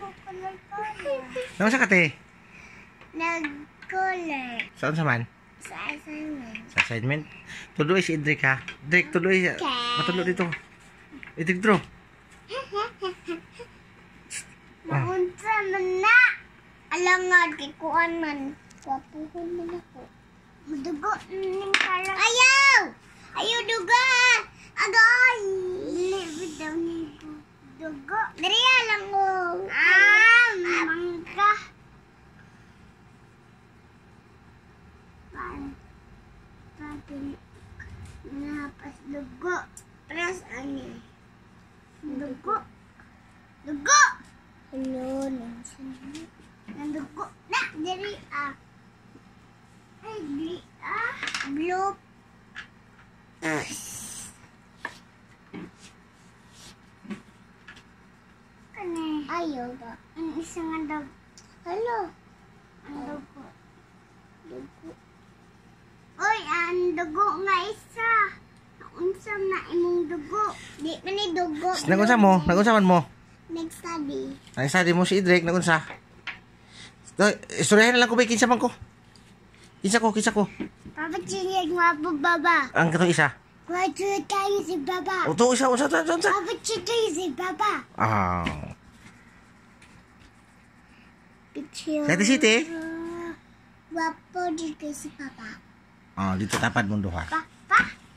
Naman sa kate? Nag-color. Saan sa man? Sa assignment. Sa assignment? Tuloy si Eadric ha? Eadric, tuloy. Matulo dito. Eadric, draw. Naunsa man na. Alam nga, kikuan man. Wapuhon man ako. Madugo ning kalang. Ayaw! Ayaw dugo! Agay! Live daw ni dugo. Dariya lang mo. Mangka. Pati napas dugo. Pras ani. Dugo. Dugo! Hello, nandugo na. Dariya. Ay, dariya. Bloop. Ayaw ba? Ang isang andag. Hello. Ang dugo. Dugo. Oy, ang dugo nga isa. Unsam na imong dugo. Di man ni dugo. Nagunsa mo? Nagunsa man mo? Nag-study. Nag-study mo si Eadric. Nagunsa? Istoryahin na lang ko ba? Kinsa man ko? Kinsa ko? Papa Chinyag mo po baba. Ang katong isa? Graduate tayo si baba. O, ito isa. Papa Chinyag si baba. Picture. Sa City? Wapo dito si papa. Dito tapad mo duha. Pa.